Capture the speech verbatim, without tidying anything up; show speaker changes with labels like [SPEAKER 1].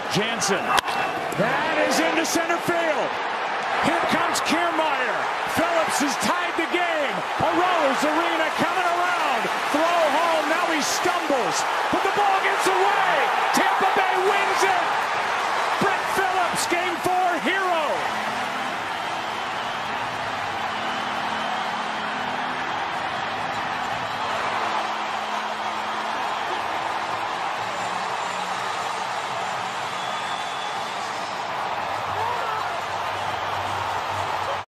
[SPEAKER 1] Jansen. That is into center field. Here comes Kiermaier. Phillips has tied the game. Arozarena coming around. Throw home. Now he stumbles.